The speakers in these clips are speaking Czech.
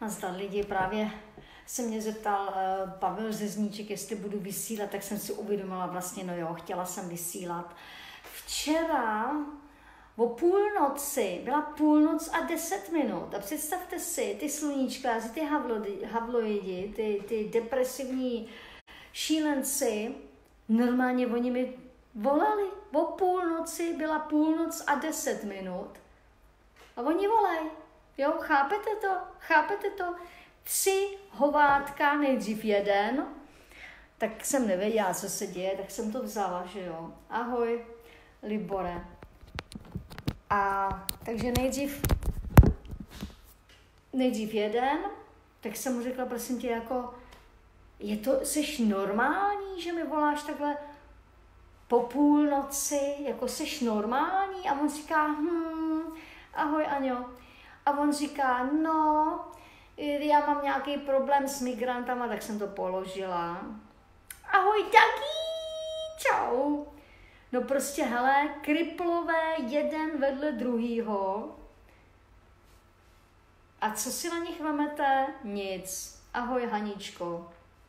Nazdar lidi, právě se mě zeptal Pavel Řezníček, jestli budu vysílat, tak jsem si uvědomila vlastně, no jo, chtěla jsem vysílat. Včera o půlnoci, byla půlnoc a 10 minut a představte si, ty sluníčkáři, ty havloidi, ty depresivní šílenci, normálně oni mi volali, o půlnoci, byla půlnoc a 10 minut a oni volají. Jo, chápete to? 3 hovátka, nejdřív jeden, tak jsem nevěděla, co se děje, tak jsem to vzala, že jo. Ahoj, Libore. A takže nejdřív jeden, tak jsem mu řekla, prosím tě, jako, seš normální, že mi voláš takhle po půlnoci, jako seš normální? A on říká, ahoj Aňo. A on říká, no, já mám nějaký problém s migrantama, tak jsem to položila. Ahoj, taky, čau. No prostě, hele, kriplové jeden vedle druhýho. A co si na nich vemete? Nic. Ahoj, Haničko.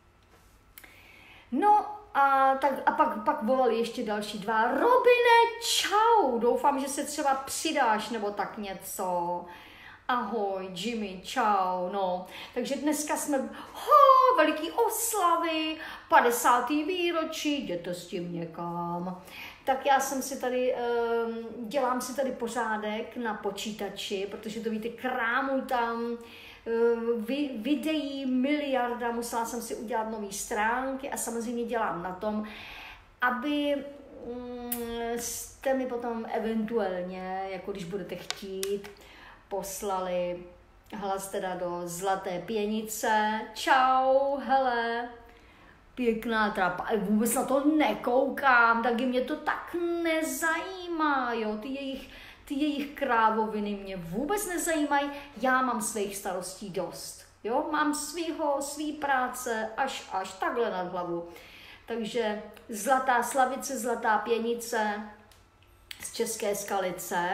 No a pak volali ještě další 2. Robine, čau, doufám, že se třeba přidáš nebo tak něco. Ahoj, Jimmy, čau, no. Takže dneska jsme, veliký oslavy, 50. výročí, jděte s tím někam. Tak já jsem si tady, dělám si tady pořádek na počítači, protože to víte, krámuj tam, videí miliarda, musela jsem si udělat nové stránky a samozřejmě dělám na tom, aby jste mi potom eventuálně, jako když budete chtít, poslali hlas teda do Zlaté pěnice. Čau, hele, pěkná trapa. Vůbec na to nekoukám, taky mě to tak nezajímá, jo, ty jejich krávoviny mě vůbec nezajímají, já mám svých starostí dost, jo, mám svý práce až takhle nad hlavu. Takže Zlatá Slavice, Zlatá pěnice z České Skalice.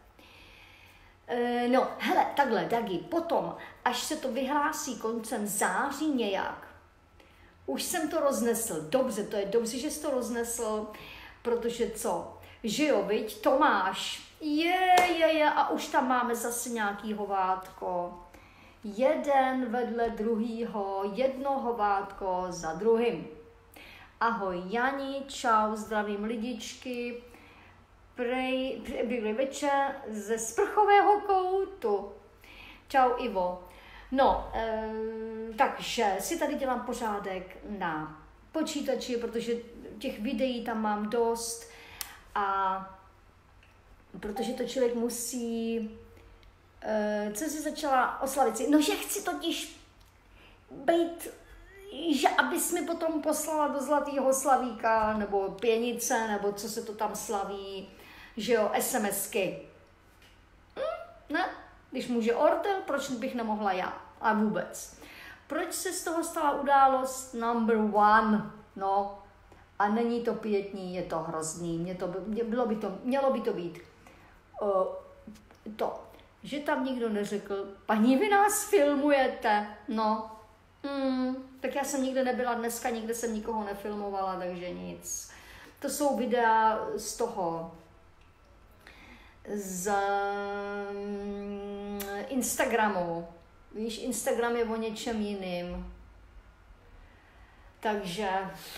No, hele, takhle, Dagi, potom, až se to vyhlásí koncem září nějak, už jsem to roznesl, dobře, to je dobře, že jsi to roznesl, protože co, že jo, viď, Tomáš, a už tam máme zase nějaký hovátko, jeden vedle druhýho, jedno hovátko za druhým. Ahoj Jani, čau, zdravím lidičky, dobrý večer ze sprchového koutu. Čau Ivo. No, takže si tady dělám pořádek na počítači, protože těch videí tam mám dost a protože to člověk musí, co si začala oslavit si, no že chci totiž být, že abys mi potom poslala do Zlatého slavíka, nebo pěnice, nebo co se to tam slaví, že jo, SMSky. Ne, když může Ortel, proč bych nemohla já? A vůbec. Proč se z toho stala událost number 1? No, a není to pětní, je to hrozný. Mělo by to být to, že tam nikdo neřekl, paní, vy nás filmujete, no. Tak já jsem nikde nebyla dneska, nikde jsem nikoho nefilmovala, takže nic. To jsou videa z toho, z Instagramu. Víš, Instagram je o něčem jiným. Takže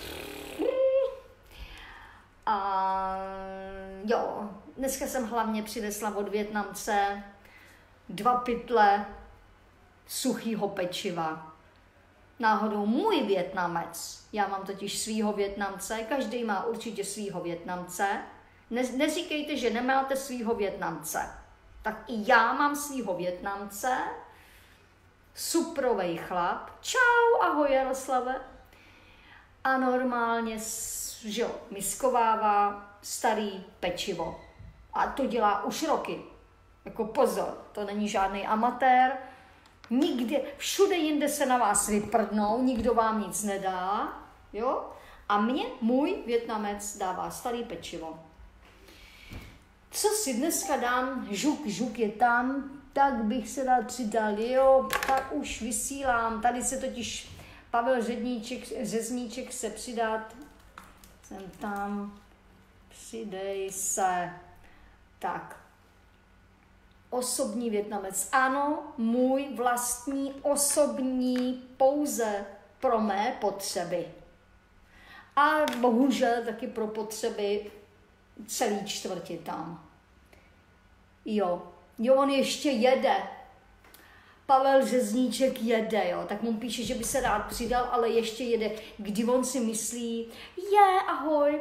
a jo, dneska jsem hlavně přinesla od Vietnamce 2 pytle suchýho pečiva. Náhodou můj Vietnamec, já mám totiž svýho Vietnamce, každý má určitě svýho Vietnamce. Neříkejte, že nemáte svýho Vietnamce. Tak i já mám svýho Vietnamce, suprovej chlap, čau, ahoj Jaroslave. A normálně, že jo, miskovává starý pečivo. A to dělá už roky. Jako pozor, to není žádný amatér, nikde, všude jinde se na vás vyprdnou, nikdo vám nic nedá, jo? A můj Vietnamec dává starý pečivo. Co si dneska dám? Žuk je tam, tak bych se rád přidal. Jo, tak už vysílám. Tady se totiž Pavel Řezníček se přidat. Jsem tam. Přidej se. Tak. Osobní Vietnamec. Ano, můj vlastní osobní pouze pro mé potřeby. A bohužel taky pro potřeby celý čtvrti tam. Jo, on ještě jede. Pavel Řezníček jede, jo, tak mu píše, že by se rád přidal, ale ještě jede, kdy on si myslí, ahoj,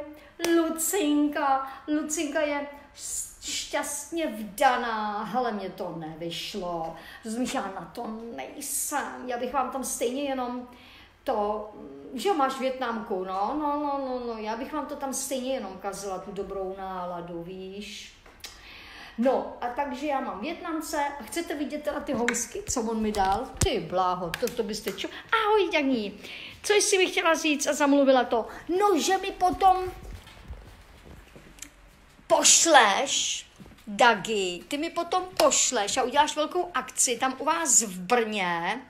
Lucinka je šťastně vdaná, hele, mě to nevyšlo, rozumíš, já na to nejsem, já bych vám tam stejně jenom to, že máš Vietnamku, no, já bych vám to tam stejně jenom kazila, tu dobrou náladu, víš. No, a takže já mám Vietnamce a chcete vidět teda ty housky, co on mi dal? Ty bláho, to byste čo? Ahoj, Daní, co jsi mi chtěla říct a zamluvila to? No, že mi potom pošleš, Dagi, ty mi potom pošleš a uděláš velkou akci tam u vás v Brně.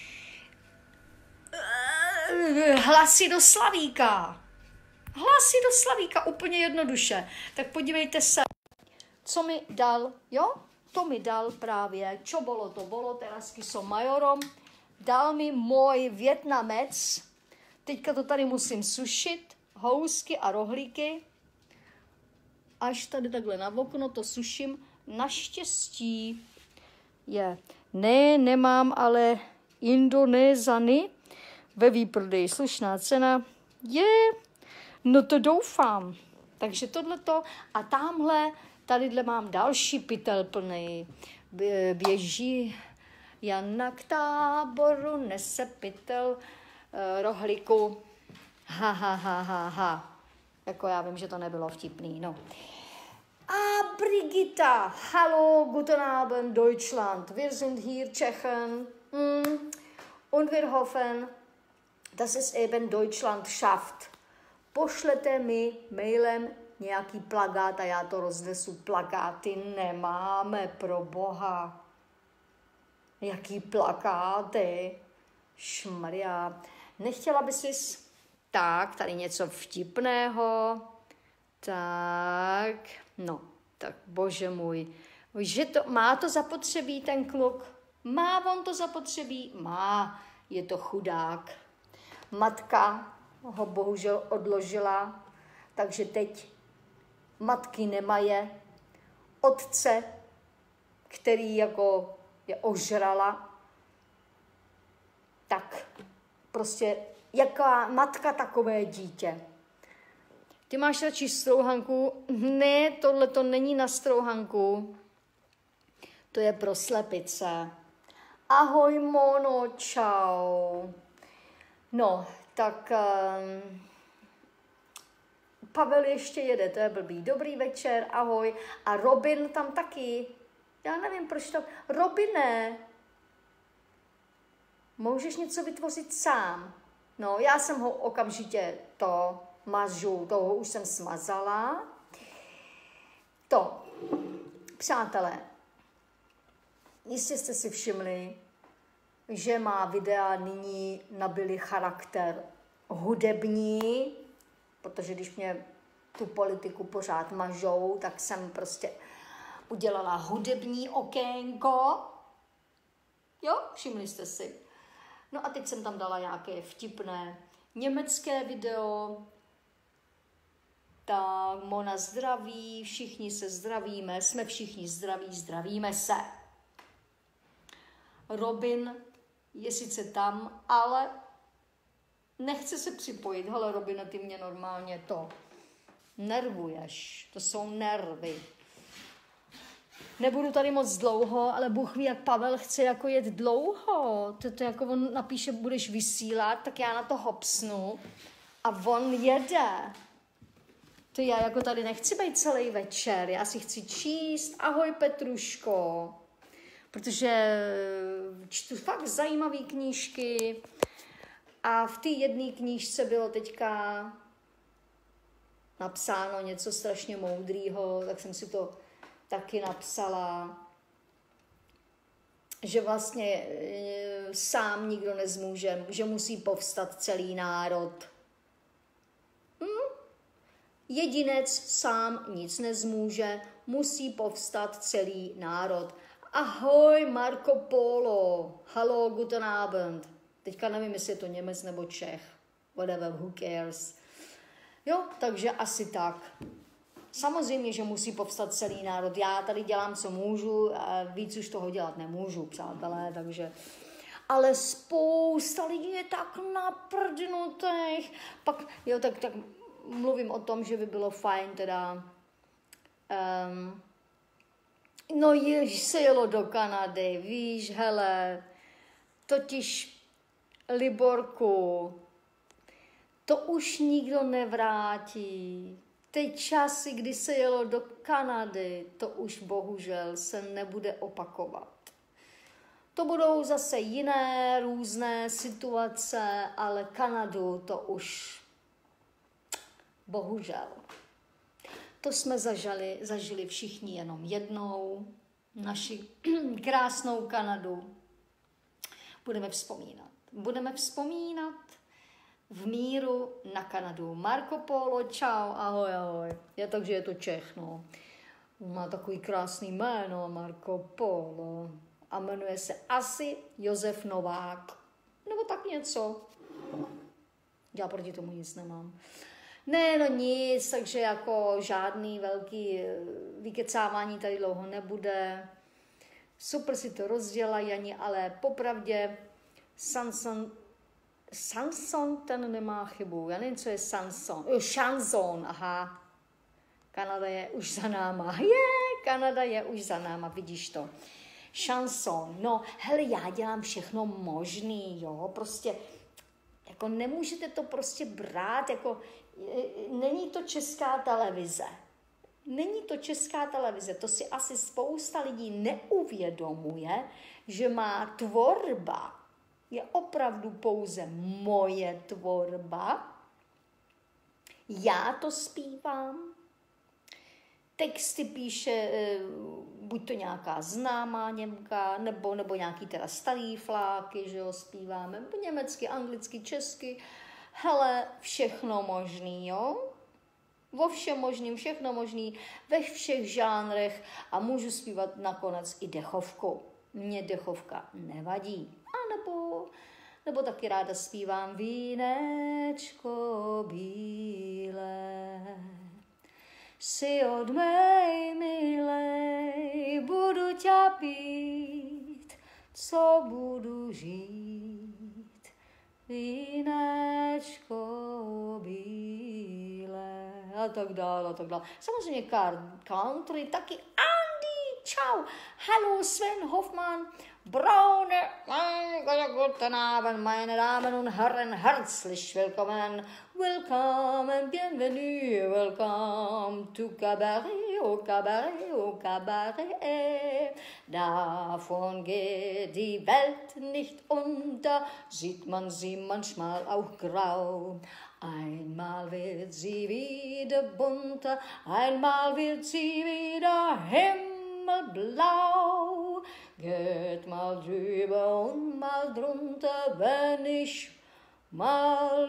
Hlasy do Slavíka, úplně jednoduše. Tak podívejte se. Co mi dal, jo? To mi dal právě, čo bolo to bolo, teraz som majorom, dal mi můj Vietnamec, teďka to tady musím sušit, housky a rohlíky, až tady takhle na okno to suším, naštěstí je, nemám, ale Indonézany ve výprodeji, slušná cena, no to doufám, takže tohleto a tamhle tadyhle mám další pytel plný. Běží Jana k táboru, nese pytel rohlíku. Ha. Jako já vím, že to nebylo vtipný, no. A Brigitta, hallo, guten Abend, Deutschland. Wir sind hier Tschechen. Und wir hoffen, dass es eben Deutschland schafft. Pošlete mi mailem nějaký plakát a já to roznesu. Plakáty nemáme, pro boha. Jaký plakáty? Šmarja. Nechtěla by jsi tak, tady něco vtipného. Tak, no, tak bože můj. Že to, má to zapotřebí ten kluk? Má on to zapotřebí? Má, je to chudák. Matka ho bohužel odložila, takže teď matky nemají, otce, který jako je ožrala, tak prostě jaká matka takové dítě. Ty máš radši strouhanku? Ne, tohle to není na strouhanku. To je pro slepice. Ahoj, Mono, čau. No, tak Pavel ještě jede, to je blbý. Dobrý večer, ahoj. A Robin tam taky. Já nevím, proč to... Robine, můžeš něco vytvořit sám? No, já jsem ho okamžitě to mažu, toho už jsem smazala. To, přátelé, jistě jste si všimli, že má videa nyní nabili charakter hudební, protože když mě tu politiku pořád mažou, tak jsem prostě udělala hudební okénko. Jo, všimli jste si. No a teď jsem tam dala nějaké vtipné německé video. Tak Mona zdraví, všichni se zdravíme, jsme všichni zdraví, zdravíme se. Robin je sice tam, ale nechce se připojit. Hele, Robine, ty mě normálně to nervuješ. To jsou nervy. Nebudu tady moc dlouho, ale Bůh ví, jak Pavel chce jako jet dlouho. To jako on napíše, budeš vysílat, tak já na to hopsnu a on jede. To já jako tady nechci být celý večer, já si chci číst. Ahoj, Petruško. Protože čtu fakt zajímavé knížky a v té jedné knížce bylo teďka napsáno něco strašně moudrýho, tak jsem si to taky napsala. že vlastně sám nikdo nezmůže, že musí povstat celý národ. Jedinec sám nic nezmůže, musí povstat celý národ. Ahoj Marco Polo, hallo, guten Abend. Teďka nevím, jestli je to Němec nebo Čech, whatever, who cares. Jo, takže asi tak. Samozřejmě, že musí povstat celý národ. Já tady dělám, co můžu, a víc už toho dělat nemůžu, přátelé, takže... Ale spousta lidí je tak naprdnutých. Pak, jo, tak mluvím o tom, že by bylo fajn teda... no jež se jelo do Kanady, víš, hele, totiž Liborku, to už nikdo nevrátí. Ty časy, kdy se jelo do Kanady, to už bohužel se nebude opakovat. To budou zase jiné různé situace, ale Kanadu to už bohužel. To jsme zažili všichni jenom jednou, naši krásnou Kanadu. Budeme vzpomínat v míru na Kanadu. Marco Polo, čau, ahoj, ahoj. Takže je to Čech, no. Má takový krásný jméno, Marco Polo. A jmenuje se asi Josef Novák. Nebo tak něco. Já proti tomu nic nemám. Ne, no nic, takže jako žádný velký vykecávání tady dlouho nebude. Super si to rozdělají, ani, ale popravdě Sanson, ten nemá chybu. Já nevím, co je Sanson. Jo, Chanson, aha. Kanada je už za náma. Kanada je už za náma, vidíš to. Chanson. No, hele, já dělám všechno možný, jo, prostě, jako nemůžete to prostě brát, jako, není to Česká televize. Není to Česká televize, to si asi spousta lidí neuvědomuje, že má tvorba je opravdu pouze moje tvorba. Já to zpívám, texty píše buď to nějaká známá Němka, nebo nějaký teda starý fláky, že jo, zpíváme německy, anglicky, česky. Hele, všechno možný, jo? Vo všem možným, všechno možný, ve všech žánrech a můžu zpívat nakonec i dechovku. Mně dechovka nevadí. A nebo taky ráda zpívám Vínečko bílé, si od mé milej budu tě pít, co budu žít. Vínečko bílé a tak dále, a tak dále. Samozřejmě country, taky Andy, čau, hallo Sven Hoffmann, Braune, guten Abend, meine Damen und Herren, herzlich willkommen, welcome and bienvenue, welcome to Cabaret, oh Cabaret, oh Cabaret. Davon geht die Welt nicht unter, sieht man sie manchmal auch grau. Einmal wird sie wieder bunter, einmal wird sie wieder himmelblau. Geht mal drüber und mal drunter, wenn ich mal...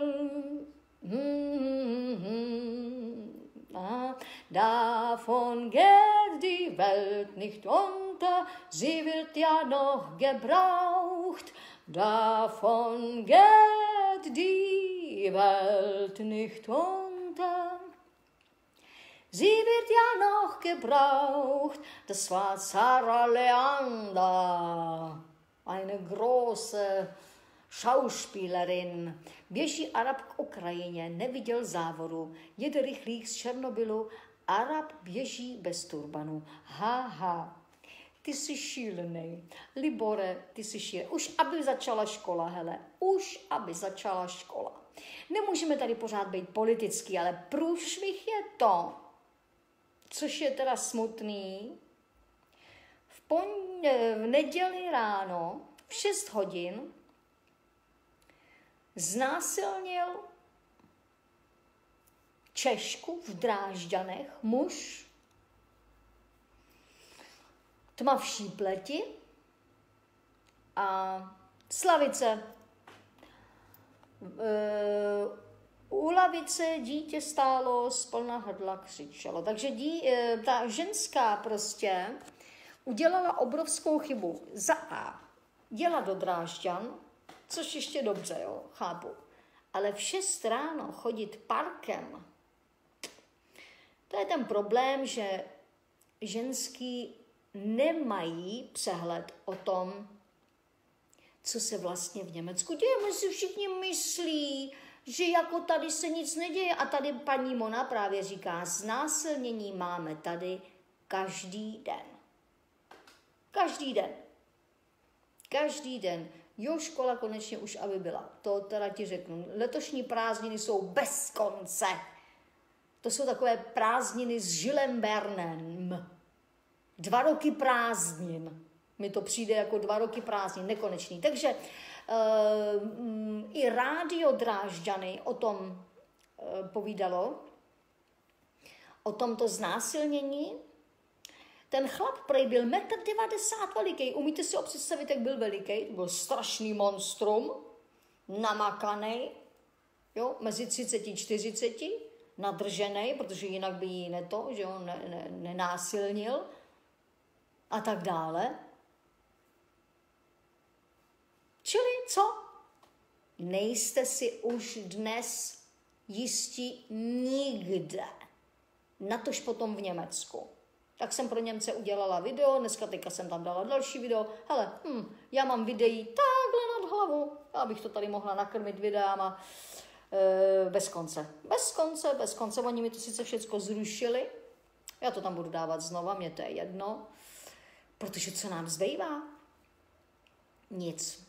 Davon geht die Welt nicht unter, sie wird ja noch gebraucht. Davon geht die Welt nicht unter, sie wird ja noch gebraucht. Das war Sarah Leander, eine große Schauspielerin. Běží Arab k Ukrajině, neviděl závodu, jede rychlík z Černobylu, Arab běží bez turbanu. Haha, ty jsi šílený. Libore, ty jsi šílený. Už aby začala škola, hele, už aby začala škola. Nemůžeme tady pořád být politický, ale průšvih je to, což je teda smutný. V neděli ráno v 6 hodin znásilnil Češku v Drážďanech muž, tmavší pleti, a Slavice. U lavice dítě stálo, z plna hrdla křičelo. Takže ta ženská prostě udělala obrovskou chybu. Za A. Jela do Drážďan, což ještě dobře, jo, chápu. Ale v 6 ráno chodit parkem, to je ten problém, že ženský nemají přehled o tom, co se vlastně v Německu děje. My si všichni myslí, že jako tady se nic neděje. A tady paní Mona právě říká, znásilnění máme tady každý den. Každý den. Každý den. Jo, škola konečně už aby byla. To teda ti řeknu. Letošní prázdniny jsou bez konce. To jsou takové prázdniny s Žilem Vernem. 2 roky prázdnin. Mi to přijde jako 2 roky prázdnin, nekonečný. Takže i rádio Drážďany o tom povídalo, o tomto znásilnění. Ten chlap prej byl 1,90 m veliký. Umíte si ho představit, jak byl veliký? To byl strašný monstrum, namakaný, jo, mezi 30 a 40, nadržený, protože jinak by jí že on nenásilnil a tak dále. Čili co? Nejste si už dnes jistí nikde. Natož potom v Německu. Tak jsem pro Němce udělala video, dneska teďka jsem tam dala další video. Hele, já mám videí takhle nad hlavu, abych to tady mohla nakrmit videama bez konce. Bez konce. Oni mi to sice všecko zrušili. Já to tam budu dávat znova, mě to je jedno. Protože co nám zbývá? Nic.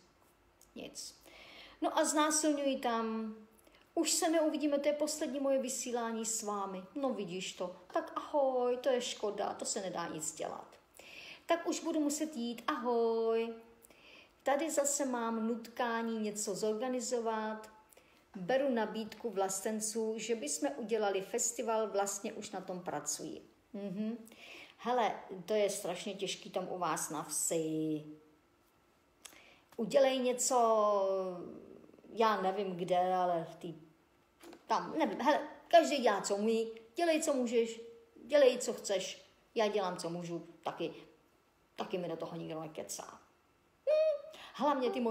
No a znásilňují tam. Už se neuvidíme, to je poslední moje vysílání s vámi. No vidíš to. Tak ahoj, to je škoda, to se nedá nic dělat. Tak už budu muset jít, ahoj. Tady zase mám nutkání něco zorganizovat. Beru nabídku vlastenců, že bychom udělali festival, vlastně už na tom pracuji. Hele, to je strašně těžký tam u vás na vsi. Udělej něco, já nevím kde, ale tam, nevím, hele, každý dělá, co umí, dělej, co můžeš, dělej, co chceš, já dělám, co můžu, taky mi do toho nikdo nekecá. Hlavně ty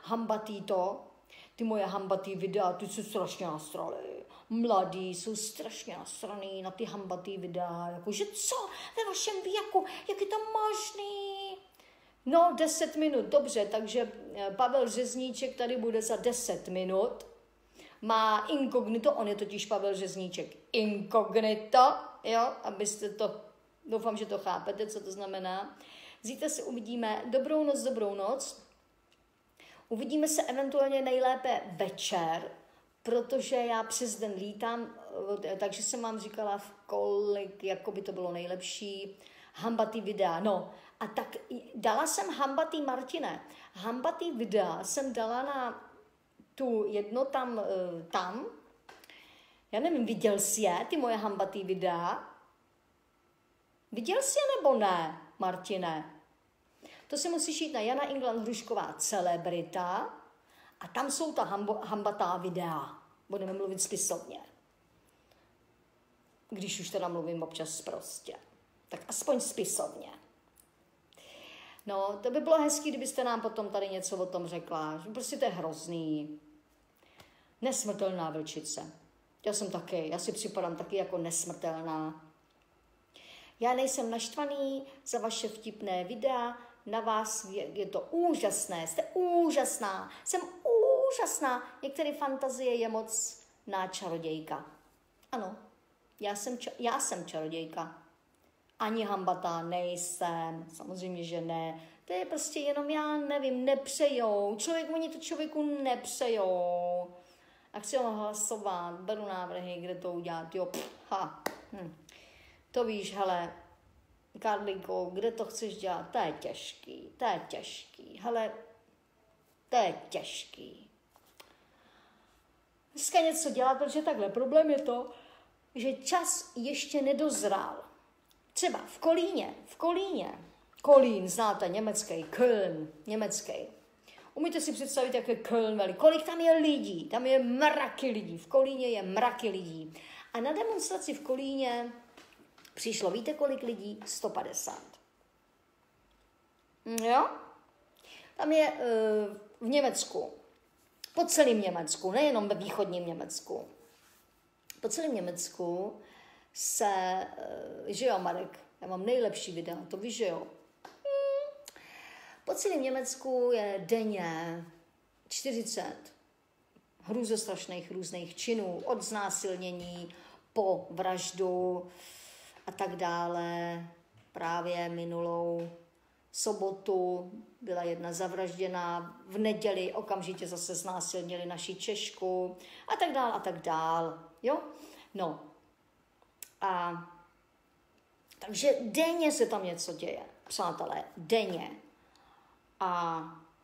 moje hambatý videa, ty jsou strašně nasrali. Mladí jsou strašně nasraný na ty hambatý videa, jakože co, ve vašem věku, jak je to možný? No, 10 minut, dobře, takže Pavel Řezníček tady bude za 10 minut. Má inkognito, on je totiž Pavel Řezníček inkognito, jo, abyste to, doufám, že to chápete, co to znamená. Zítra se uvidíme, dobrou noc. Uvidíme se eventuálně nejlépe večer, protože já přes den lítám, takže jsem vám říkala, v kolik, jako by to bylo nejlepší, hambatý videa, no. A tak dala jsem hambatý Martine. Hambatý videa jsem dala na tu jedno tam. Já nevím, viděl jsi je, ty moje hambatý videa? Viděl jsi je nebo ne, Martine? To si musíš jít na Jana England Hrušková celebrita a tam jsou ta hambatá videa. Budeme mluvit spisovně. Když už teda mluvím občas prostě. Tak aspoň spisovně. No, to by bylo hezký, kdybyste nám potom tady něco o tom řekla. Prostě to je hrozný. Nesmrtelná vlčice. Já si připadám taky jako nesmrtelná. Já nejsem naštvaný za vaše vtipné videa, na vás je to úžasné, jste úžasná, jsem úžasná. Některé fantazie je moc čarodějka. Ano, já jsem čarodějka. Ani hambatá nejsem, samozřejmě, že ne. To je prostě jenom, já nevím, nepřejou. Oni to člověku nepřejou. A chci ho hlasovat, beru návrhy, kde to udělat. Jo, To víš, hele, Karlinko, kde to chceš dělat? To je těžký. Hele, to je těžký. Dneska něco dělat, protože takhle problém je to, že čas ještě nedozrál. Třeba v Kolíně. Kolín, znáte, německý, Köln, německý. Umíte si představit, jak je Köln veliký? Kolik tam je lidí? Tam je mraky lidí. V Kolíně je mraky lidí. A na demonstraci v Kolíně přišlo, víte kolik lidí? 150. Jo? Tam je v Německu, po celém Německu, nejenom ve východním Německu, po celém Německu se, že jo, Marek, já mám nejlepší videa, to víš, že jo. Po celém Německu je denně 40 hrůzostrašných různých činů, od znásilnění po vraždu a tak dále. Právě minulou sobotu byla jedna zavražděná, v neděli okamžitě zase znásilnili naši Češku a tak dál a tak dál. Jo? No. A takže denně se tam něco děje, přátelé, denně. A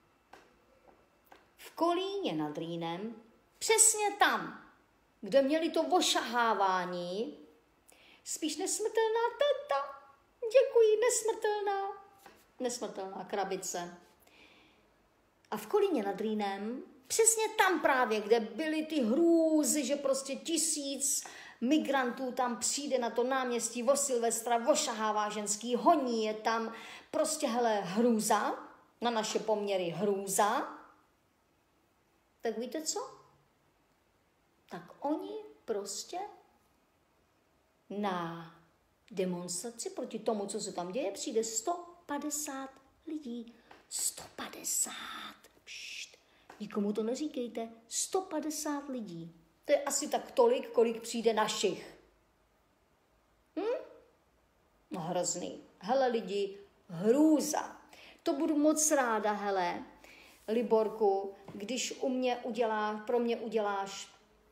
v Kolíně nad Rýnem, přesně tam, kde měli to ošahávání, spíš nesmrtelná teta, děkuji, nesmrtelná krabice. A v Kolíně nad Rýnem, přesně tam právě, kde byly ty hrůzy, že prostě 1000 migrantů tam přijde na to náměstí o Silvestra, ošahává ženský, honí je tam, prostě hele, hrůza, na naše poměry hrůza, tak víte co? Tak oni prostě na demonstraci proti tomu, co se tam děje, přijde 150 lidí. 150. Pšt, nikomu to neříkejte. 150 lidí. To je asi tak tolik, kolik přijde našich. No hrozný. Hele lidi, hrůza. To budu moc ráda, hele, Liborku, když pro mě uděláš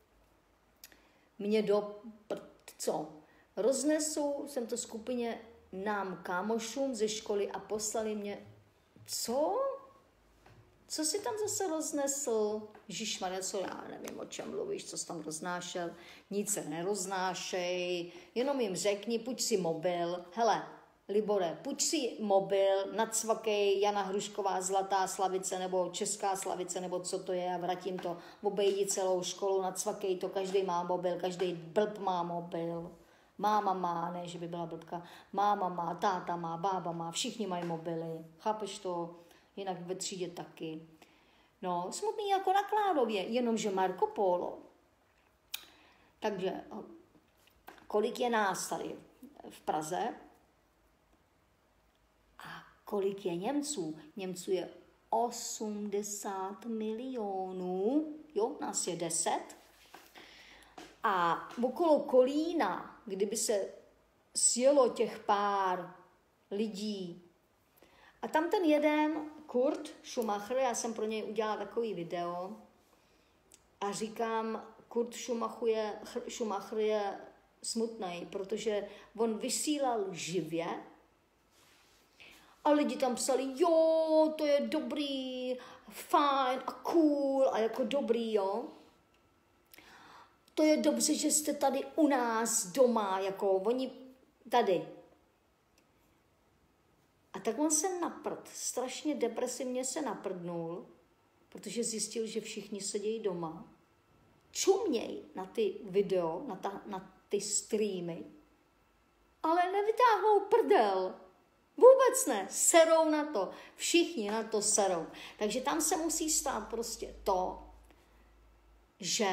mě co? Roznesu jsem to skupině nám kámošům ze školy a poslali mě, co? Co jsi tam zase roznesl? Ježišmarja, co já nevím, o čem mluvíš, co jsi tam roznášel. Nic se neroznášej, jenom jim řekni, půjč si mobil. Hele, Libore, půjč si mobil, nacvakej Jana Hrušková Zlatá slavice nebo Česká slavice, nebo co to je, a vrátím to, obejdi celou školu, nacvakej to, každý má mobil, každý blb má mobil. Máma má, ne, že by byla blbka, máma má, táta má, bába má, všichni mají mobily, chápeš to? Jinak ve třídě taky. No, smutný jako na Klárově, jenomže Marco Polo. Takže, kolik je nás tady v Praze a kolik je Němců? Němců je 80 milionů, jo, nás je 10. A okolo Kolína, kdyby se sjelo těch pár lidí, a tam ten jeden, Kurt Schumacher, já jsem pro něj udělala takový video a říkám, Kurt Schumacher je smutný, protože on vysílal živě a lidi tam psali, jo, to je dobrý, fajn a cool a jako dobrý, jo. To je dobře, že jste tady u nás doma, jako oni tady. A tak on se strašně depresivně se naprdnul, protože zjistil, že všichni sedějí doma. Čuměj na ty video, na ty streamy, ale nevytáhnou prdel. Vůbec ne, serou na to. Všichni na to serou. Takže tam se musí stát prostě to, že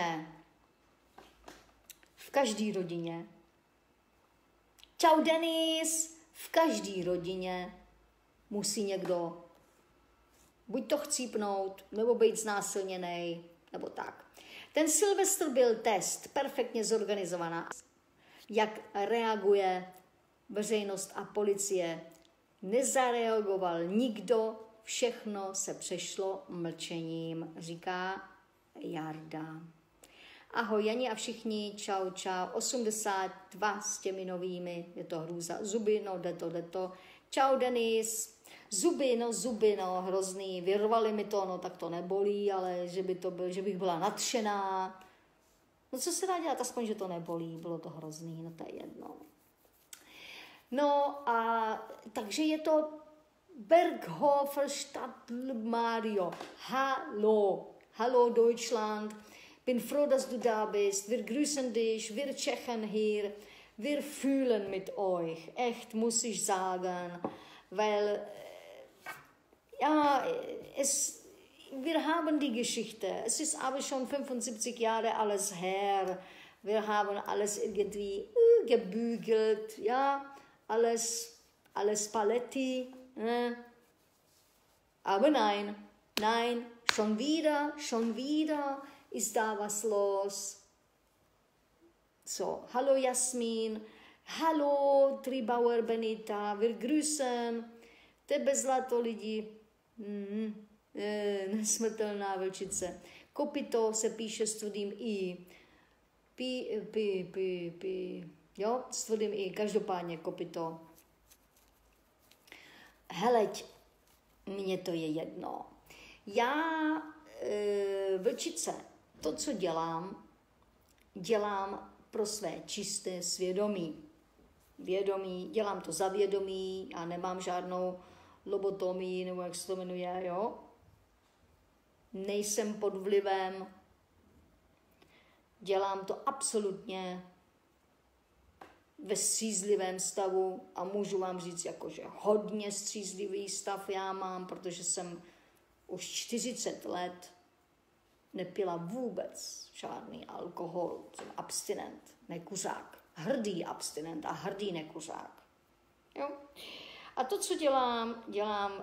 v každé rodině, čau Denis, v každé rodině musí někdo buď to chcípnout, nebo být znásilněný, nebo tak. Ten Silvestr byl test, perfektně zorganizovaná. Jak reaguje veřejnost a policie, nezareagoval nikdo, všechno se přešlo mlčením, říká Jarda. Ahoj Jani a všichni, čau, čau, 82 s těmi novými, je to hrůza, zuby, no jde to, čau Denis, zuby, no, hrozný, vyrvali mi to, no tak to nebolí, ale že bych byla nadšená. No co se dá dělat, aspoň, že to nebolí, bylo to hrozný, no to je jedno. No a takže je to Berghofer Stadt Mario. Hallo Deutschland. Bin froh, dass du da bist. Wir grüßen dich. Wir Tschechen hier. Wir fühlen mit euch. Echt, muss ich sagen. Weil, wir haben die Geschichte. Es ist aber schon 75 Jahre alles her. Wir haben alles irgendwie gebügelt. Ja, alles Paletti. Aber nein, schon wieder ist da was los. So, hallo Jasmin, hallo Tribauer Benita, wir grüßen tebe zlato lidi, nesmrtelná vlčice. Kopito se píše s tvrdým i. Jo, s tvrdým i, každopádně kopito. Heleď, mně to je jedno. Já, vlčice, to, co dělám pro své čisté svědomí. Dělám to za vědomí a nemám žádnou lobotomii, nebo jak se to jmenuje, jo. Nejsem pod vlivem, dělám to absolutně ve střízlivém stavu a můžu vám říct, jakože hodně střízlivý stav já mám, protože jsem už 40 let nepila vůbec žádný alkohol, jsem abstinent, nekuřák, hrdý abstinent a hrdý nekuřák. Jo? A to, co dělám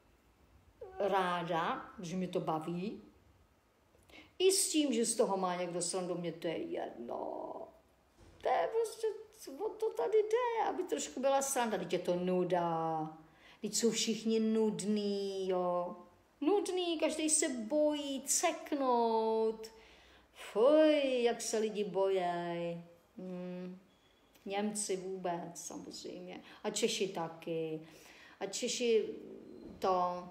ráda, že mi to baví, i s tím, že z toho má někdo srandu, mě to je jedno. To je prostě, o to tady jde, aby trošku byla sranda. Teď je to nuda, teď jsou všichni nudný, jo. Nudný, každý se bojí ceknout. Fuj, jak se lidi bojí. Němci vůbec, samozřejmě. A Češi taky. A Češi to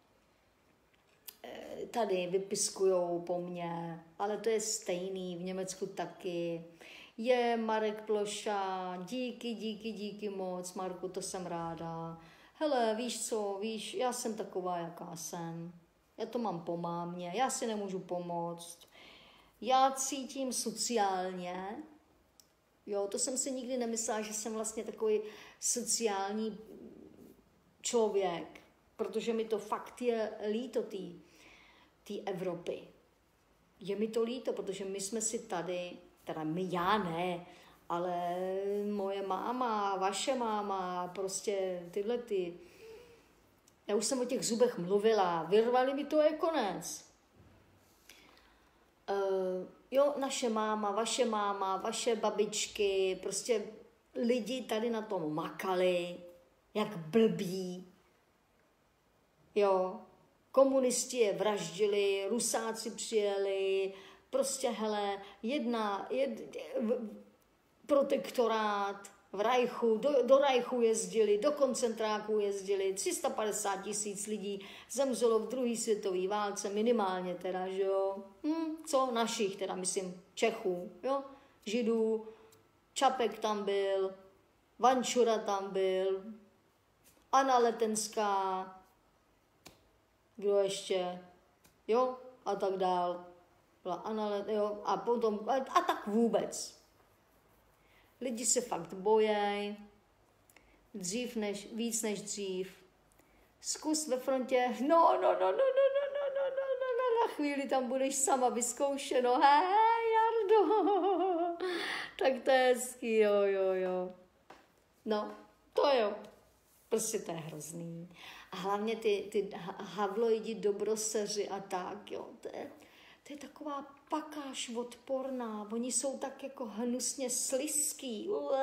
tady vypiskujou po mně, ale to je stejný, v Německu taky. Je Marek Ploša, díky moc, Marku, to jsem ráda. Hele, víš co, já jsem taková, jaká jsem. Já to mám po mámě, já si nemůžu pomoct. Já cítím sociálně, jo, to jsem si nikdy nemyslela, že jsem vlastně takový sociální člověk, protože mi to fakt je líto té Evropy. Je mi to líto, protože my jsme si tady, teda já ne, ale moje máma, vaše máma, prostě tyhle já už jsem o těch zubech mluvila, vyrvali mi to je konec. Jo, naše máma, vaše babičky, prostě lidi tady na tom makali, jak blbí. Jo, komunisti je vraždili, Rusáci přijeli, prostě hele, protektorát v Reichu, do Reichu jezdili, do koncentráků jezdili, 350 000 lidí zemřelo v druhé světové válce, minimálně teda, že jo. Co našich, teda myslím Čechů, jo, Židů, Čapek tam byl, Vančura tam byl, Anna Letenská, kdo ještě, jo, a tak dál. Byla Anna, jo, a potom, a tak vůbec. Lidi se fakt bojí, víc než dřív. Zkus ve frontě, no, na chvíli tam budeš sama vyzkoušeno, hej, Jardo, tak to je hezký, jo. No, to jo, prostě to je hrozný. A hlavně ty havloidi, dobroseři a tak, jo, to je taková pakáž odporná, oni jsou tak jako hnusně slizký,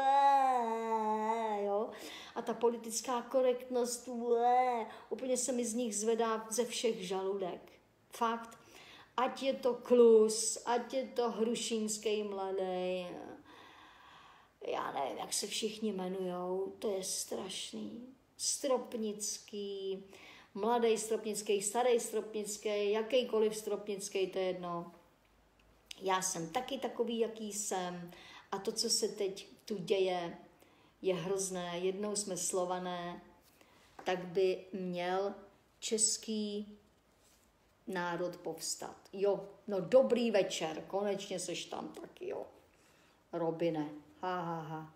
jo, a ta politická korektnost, úplně se mi z nich zvedá ze všech žaludek, fakt, ať je to Klus, ať je to Hrušínský mladý, já nevím, jak se všichni jmenujou, to je strašný, Stropnický, mladý Stropnický, starý Stropnický, jakýkoliv Stropnický, to je jedno. Já jsem taky takový, jaký jsem a to, co se teď tu děje, je hrozné. Jednou jsme Slované tak by měl český národ povstat. Jo, no dobrý večer, konečně seš tam taky, jo. Robine, ha.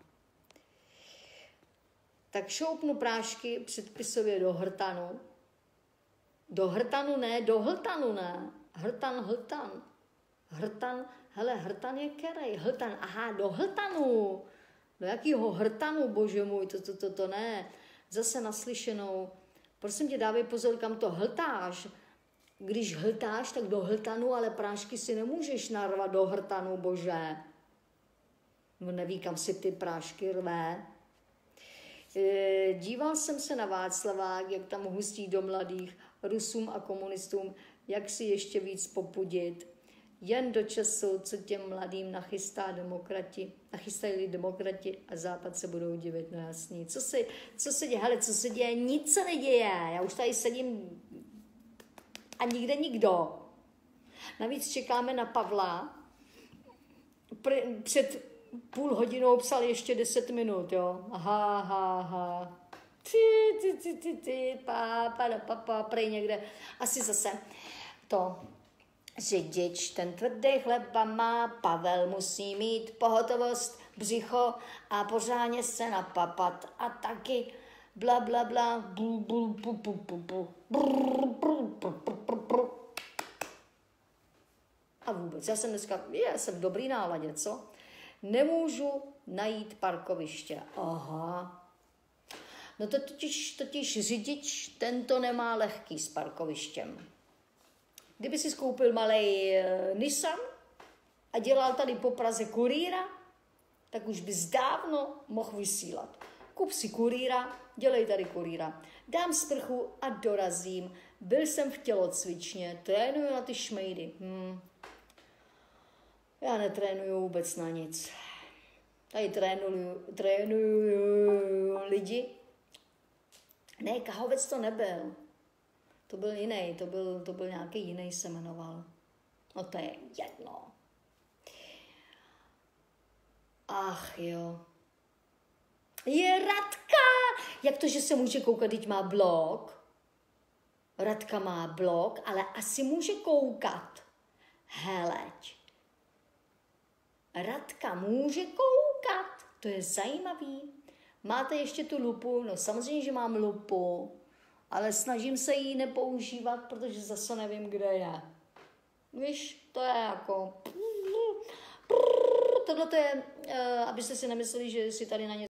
Tak šoupnu prášky předpisově do hrtanu. Do hrtanu ne. Hrtan, hele, hrtan je kerej. Hltan, aha, do hltanu. Do jakýho hrtanu, bože můj, to ne. Zase naslyšenou. Prosím tě, dávej pozor, kam to hltáš. Když hltáš, tak do hltanu, ale prášky si nemůžeš narvat do hrtanu, bože. No neví, kam si ty prášky rve. Díval jsem se na Václavák, jak tam hustí do mladých Rusům a komunistům, jak si ještě víc popudit. Jen do času, co těm mladým nachystají demokrati a Západ se budou divit, no jasný. Co se děje? Hele, co se děje? Nic se neděje. Já už tady sedím a nikde nikdo. Navíc čekáme na Pavla. Před půl hodinou psal ještě 10 minut, jo. Ha. Prej někde. Asi zase to. Řidič, ten tvrdý chleba má, Pavel musí mít pohotovost, břicho a pořádně se napapat. A taky bla. A vůbec, já jsem v dobrý náladě, co? Nemůžu najít parkoviště. Aha. No to totiž řidič, tento nemá lehký s parkovištěm. Kdyby si skoupil malej Nissan a dělal tady po Praze kurýra, tak už bys dávno mohl vysílat. Kup si kurýra, dělej tady kurýra. Dám sprchu a dorazím. Byl jsem v tělocvičně, trénuju na ty šmejdy. Já netrénuju vůbec na nic. Tady trénuju lidi. Ne, Kahovec to nebyl. To byl jiný, to byl nějaký jiný, se jmenoval. No to je jedno. Ach jo. Je Radka! Jak to, že se může koukat, teď má blog? Radka má blog, ale asi může koukat. Heleď. Radka může koukat. To je zajímavý. Máte ještě tu lupu? No samozřejmě, že mám lupu. Ale snažím se ji nepoužívat, protože zase nevím, kde je. Víš, to je jako... Tohle to je, abyste si nemysleli, že si tady na ně